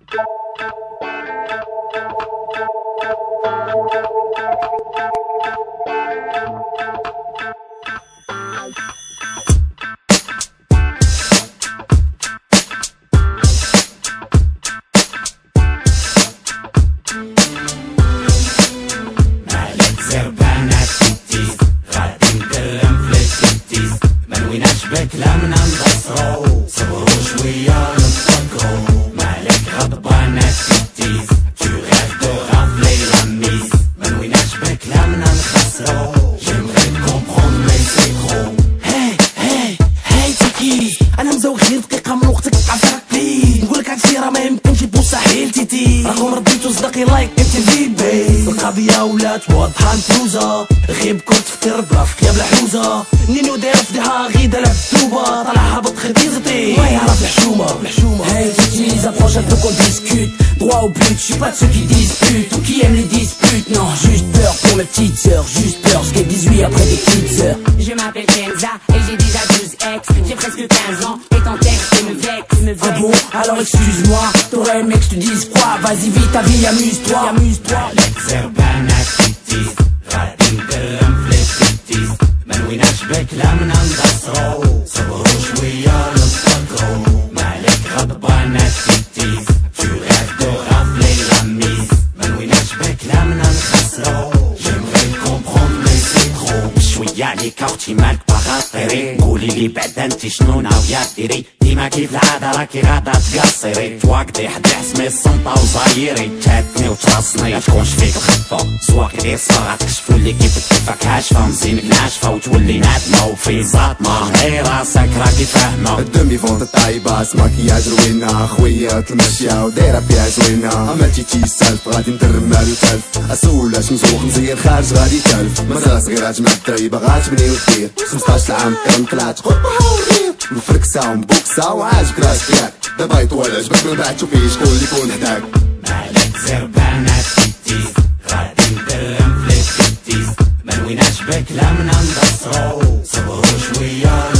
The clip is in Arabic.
بكلامنا نبصرو صبرو شوية نتفكرو مالك غضبانة تتيز tu rêves de rafler la mise منويناش بكلامنا نخسرو j'aimerais te comprendre mais c'est trop هاي تكيز انا مزوق غير دقيقة من وقتك عفرك بليز نقولك هادشي راه ما يمكنش مستحيل تيتي راكم رديتو صدقي لايك انت في بيز القضية ولات واضحة مفروزة غيب كنت تفكر بلا فكية بلا حوزة نينو داير فدها غيدا لا بتوبة طالع هابط خديزتي ما يعرف الحشومة Hey Titi, approche un peu qu'on discute. Droit au but, je suis pas de ceux qui disputent ou qui aiment les disputes. Non, juste peur pour mes petites sœurs, juste peur, je 18 après des petites sœurs. Je m'appelle Kenza et j'ai déjà 12 ex. J'ai presque 15 ans et ton texte me vexe. Ah bon, alors excuse-moi, t'aurais aimé que je te dise quoi? Vas-y vite ta vie, amuse-toi. مالك زربانة تتيز غادي نكرم في التتيز منويناش بكلامنا نبصرو صبرو شوية نتفكرو مالك غضبانة تتيز tu rêves de rafler la mise منويناش بكلامنا نخسرو j'aimerais te comprendre mais c'est trop شوية عليك اختي مالك باغا طيري قولي لي بعدا انتي شنو ناوية ديري ديما كيف العادة راكي غادا تقصري تواقدي حد يحسمي الصنطة وصايري تهاتني وترصني متكونش فيك الخفة سواق دير صغار تكشفو اللي كيفك كيفك هاشفة مزينك ناشفة وتولي نادمة وفي زاطمة هي راسك راكي فاهمة الدمي فونت طايبة ماكياج روينة خويات المشية ودايرة فيها زوينة اما تيتي السالف غادي ندرب مالو تلف اسولاش مزوق مزير خارج غادي تلف مدرسة صغيرة جمع الدراري باغا تبني ودير 15 عام كان طلعت قربها ورير مفركسة ومبوكسة وعاجبك راس بياك دابا يطول عجبك من بعد شوفي شكون اللي يكون حداك مالك زربانة تتيز غادي ندرم في التتيز منويناش بكلامنا نبصرو صبرو شوية